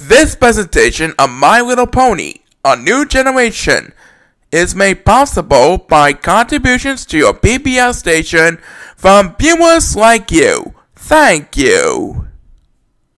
This presentation of My Little Pony, A New Generation, is made possible by contributions to your PBS station from viewers like you. Thank you.